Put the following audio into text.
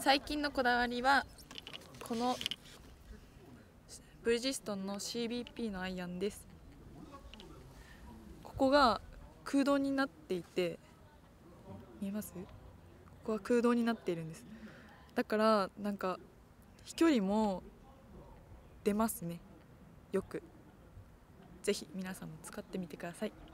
最近のこだわりはこのブリヂストンの CBP のアイアンです。ここが空洞になっていて、見えます？ここは空洞になっているんです。だからなんか飛距離も出ますね。よくぜひ皆さんも使ってみてください。